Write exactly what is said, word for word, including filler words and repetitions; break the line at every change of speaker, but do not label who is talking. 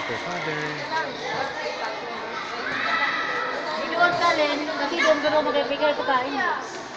to Father.
Hindi doon kalin, kasi doon ka rin magkakita kain.